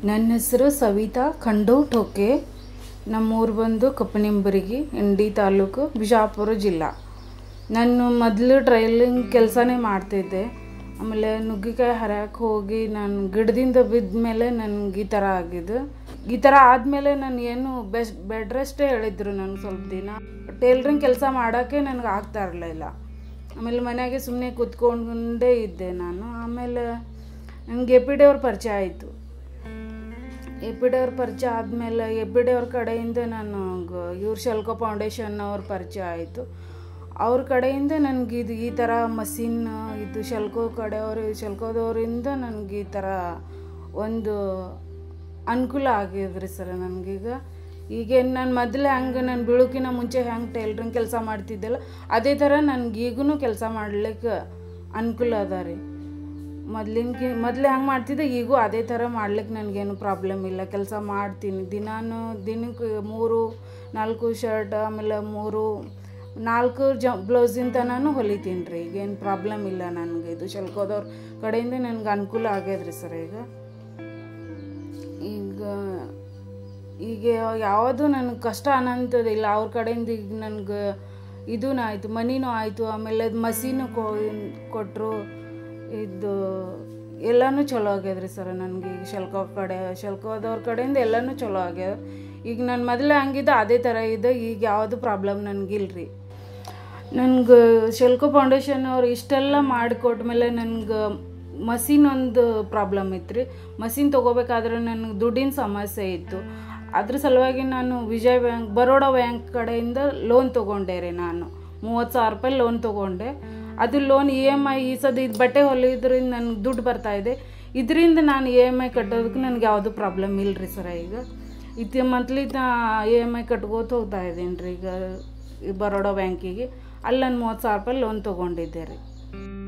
ನನ್ನ ಹೆಸರು ಸವಿತಾ ಖಂಡೂಟೋಕೆ. ನಮ್ಮೂರು ಬಂದು ಕಪ್ಪನಿಂಬರಿಗೆ, ಇಂಡಿ ತಾಲೂಕು, ವಿಜಯಪುರ ಜಿಲ್ಲಾ. ನಾನು ಮೊದಲು ಟ್ರೈಲಿಂಗ್ ಕೆಲಸನೇ ಮಾಡ್ತಿದ್ದೆ. ಆಮೇಲೆ ನುಗ್ಗಿಕಾಯಿ ಹರಕ್ಕೆ ಹೋಗಿ ನಾನು ಗಿಡದಿಂದ ಬಿದ್ದ ಮೇಲೆ ನನಗೆ ಈ ಥರ ಆಗಿದ್ದು. ಈ ಥರ ಆದಮೇಲೆ ನಾನು ಏನು ಬೆಡ್ ರೆಸ್ಟೇ ಹೇಳಿದ್ರು. ನನಗೆ ಸ್ವಲ್ಪ ದಿನ ಟೈಲರಿಂಗ್ ಕೆಲಸ ಮಾಡೋಕ್ಕೆ ನನಗೆ ಆಗ್ತಾ ಇರಲಿಲ್ಲ. ಆಮೇಲೆ ಮನೆಯಾಗೆ ಸುಮ್ಮನೆ ಕೂತ್ಕೊಂಡೇ ಇದ್ದೆ ನಾನು. ಆಮೇಲೆ ನನಗೆ ಎ.ಪಿ.ಡಿ ಅವ್ರ ಪರಿಚಯ ಆಯಿತು. ಎ.ಪಿ.ಡಿ ಅವ್ರ ಪರಿಚಯ ಆದಮೇಲೆ ಎ.ಪಿ.ಡಿ ಅವ್ರ ಕಡೆಯಿಂದ ನಾನು ಇವ್ರು SELCO ಫೌಂಡೇಶನ್ ಅವ್ರ ಪರಿಚಯ ಆಯಿತು. ಅವ್ರ ಕಡೆಯಿಂದ ನನಗೆ ಈ ಥರ ಮಷಿನ್ ಇದು SELCOದವರಿಂದ ನನಗೆ ಈ ಥರ ಒಂದು ಅನುಕೂಲ ಆಗಿದ್ರಿ ಸರ್. ಈಗೇನು ನಾನು ಮೊದಲೇ ಹಂಗೆ ನಾನು ಬೀಳೋಕ್ಕಿಂತ ಮುಂಚೆ ಹೆಂಗೆ ಟೈಲರಿಂಗ್ ಕೆಲಸ ಮಾಡ್ತಿದ್ದೆಲ್ಲ ಅದೇ ಥರ ನನಗೀಗೂ ಕೆಲಸ ಮಾಡ್ಲಿಕ್ಕೆ ಅನುಕೂಲ ಅದ ರೀ. ಮೊದಲೇ ಹೆಂಗೆ ಮಾಡ್ತಿದ್ದೆ ಈಗೂ ಅದೇ ಥರ ಮಾಡ್ಲಿಕ್ಕೆ ನನಗೇನು ಪ್ರಾಬ್ಲಮ್ ಇಲ್ಲ. ಕೆಲಸ ಮಾಡ್ತೀನಿ. ದಿನಕ್ಕೆ 3-4 ಶರ್ಟ್, ಆಮೇಲೆ 3-4 ಬ್ಲೌಸಿನ ತನೂ ಹೊಲಿತೀನಿ ರೀ. ಈಗೇನು ಪ್ರಾಬ್ಲಮ್ ಇಲ್ಲ ನನಗೆ. ಇದು SELCOದವ್ರ ಕಡೆಯಿಂದ ನನಗೆ ಅನುಕೂಲ ಆಗ್ಯದ್ರಿ ಸರ್. ಈಗ ಯಾವುದು ನನಗೆ ಕಷ್ಟ ಅನ್ನೋಂಥದ್ದಿಲ್ಲ. ಅವ್ರ ಕಡೆಯಿಂದ ಈಗ ನನಗೆ ಇದೂ ಆಯಿತು, ಮನಿನೂ ಆಯಿತು. ಆಮೇಲೆ ಅದು ಮಷೀನು ಕೊಟ್ಟರು. ಇದು ಎಲ್ಲನೂ ಚಲೋ ಆಗ್ಯದ್ರಿ ಸರ್ ನನಗೆ. ಈಗ SELCOದವ್ರ ಕಡೆಯಿಂದ ಎಲ್ಲನೂ ಚಲೋ ಆಗ್ಯದ. ಈಗ ನಾನು ಮೊದಲೇ ಹಂಗಿದ್ದೆ ಅದೇ ಥರ ಇದೆ. ಈಗ ಯಾವುದು ಪ್ರಾಬ್ಲಮ್ ನನಗಿಲ್ರಿ. ನನಗೆ SELCO ಫೌಂಡೇಶನ್ ಅವ್ರು ಇಷ್ಟೆಲ್ಲ ಮಾಡಿಕೊಟ್ಮೇಲೆ ನನಗೆ ಮಷೀನ್ ಒಂದು ಪ್ರಾಬ್ಲಮ್ ಇತ್ತು ರೀ. ಮಷೀನ್ ತೊಗೋಬೇಕಾದ್ರೆ ನನಗೆ ದುಡ್ಡಿನ ಸಮಸ್ಯೆ ಇತ್ತು. ಅದ್ರ ಸಲುವಾಗಿ ನಾನು ಬರೋಡಾ ಬ್ಯಾಂಕ್ ಕಡೆಯಿಂದ ಲೋನ್ ತೊಗೊಂಡೆ ರೀ. ನಾನು 30,000 ರೂಪಾಯಿ ಲೋನ್ ತೊಗೊಂಡೆ. ಅದು ಲೋನ್ EMI ಈ ಸದ ಇದು ಬಟ್ಟೆ ಹೊಲಿಯೋದ್ರಿಂದ ನನಗೆ ದುಡ್ಡು ಬರ್ತಾಯಿದೆ. ಇದರಿಂದ ನಾನು EMI ಕಟ್ಟೋದಕ್ಕೆ ನನಗೆ ಯಾವುದು ಪ್ರಾಬ್ಲಮ್ ಇಲ್ಲ ರೀ ಸರ. ಈಗ ಮಂತ್ಲಿ EMI ಕಟ್ಕೋತ ಹೋಗ್ತಾ ಇದ್ದೀನಿ ರೀ. ಈಗ ಬರೋಡಾ ಬ್ಯಾಂಕಿಗೆ ಅಲ್ಲಿ ನಾನು 30,000 ರೂಪಾಯಿ ಲೋನ್ ತೊಗೊಂಡಿದ್ದೆ ರೀ.